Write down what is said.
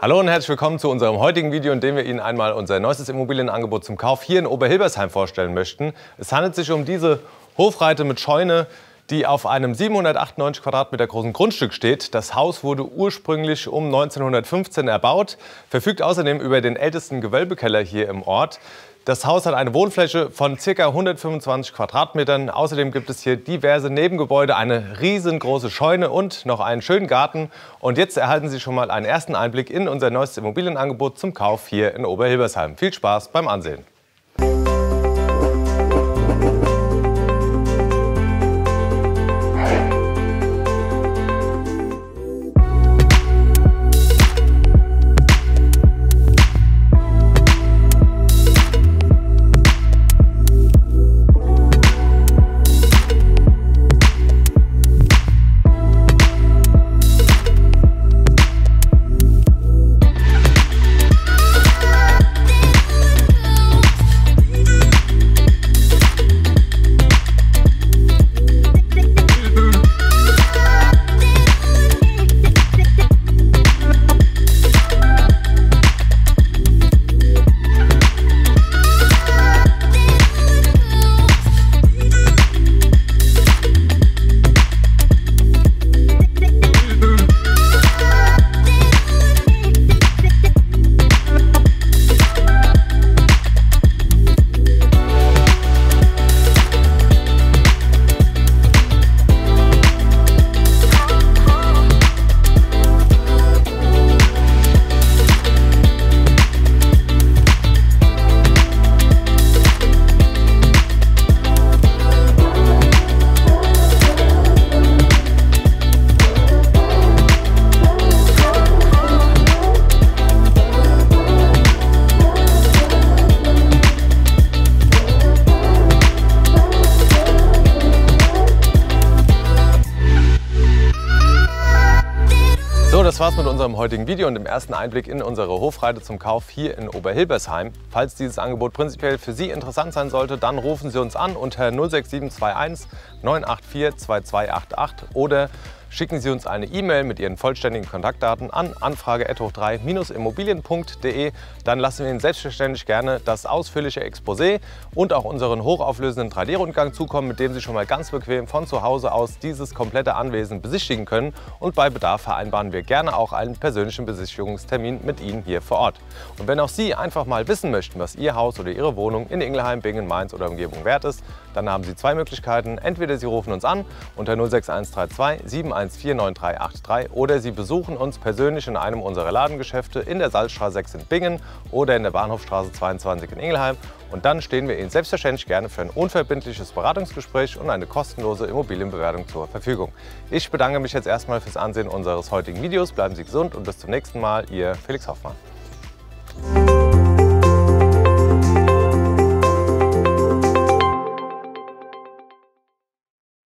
Hallo und herzlich willkommen zu unserem heutigen Video, in dem wir Ihnen einmal unser neuestes Immobilienangebot zum Kauf hier in Oberhilbersheim vorstellen möchten. Es handelt sich um diese Hofreite mit Scheune, die auf einem 798 Quadratmeter großen Grundstück steht. Das Haus wurde ursprünglich um 1915 erbaut, verfügt außerdem über den ältesten Gewölbekeller hier im Ort. Das Haus hat eine Wohnfläche von ca. 125 Quadratmetern. Außerdem gibt es hier diverse Nebengebäude, eine riesengroße Scheune und noch einen schönen Garten. Und jetzt erhalten Sie schon mal einen ersten Einblick in unser neuestes Immobilienangebot zum Kauf hier in Oberhilbersheim. Viel Spaß beim Ansehen! Das war's mit unserem heutigen Video und dem ersten Einblick in unsere Hofreite zum Kauf hier in Oberhilbersheim. Falls dieses Angebot prinzipiell für Sie interessant sein sollte, dann rufen Sie uns an unter 06721 984 2288 oder schicken Sie uns eine E-Mail mit Ihren vollständigen Kontaktdaten an anfrage@hoch3-immobilien.de. Dann lassen wir Ihnen selbstverständlich gerne das ausführliche Exposé und auch unseren hochauflösenden 3D-Rundgang zukommen, mit dem Sie schon mal ganz bequem von zu Hause aus dieses komplette Anwesen besichtigen können. Und bei Bedarf vereinbaren wir gerne auch einen persönlichen Besichtigungstermin mit Ihnen hier vor Ort. Und wenn auch Sie einfach mal wissen möchten, was Ihr Haus oder Ihre Wohnung in Ingelheim, Bingen, Mainz oder Umgebung wert ist, dann haben Sie zwei Möglichkeiten. Entweder Sie rufen uns an unter 06132 7149383 oder Sie besuchen uns persönlich in einem unserer Ladengeschäfte in der Salzstraße 6 in Bingen oder in der Bahnhofstraße 22 in Ingelheim. Und dann stehen wir Ihnen selbstverständlich gerne für ein unverbindliches Beratungsgespräch und eine kostenlose Immobilienbewertung zur Verfügung. Ich bedanke mich jetzt erstmal fürs Ansehen unseres heutigen Videos. Bleiben Sie gesund und bis zum nächsten Mal. Ihr Felix Hoffmann.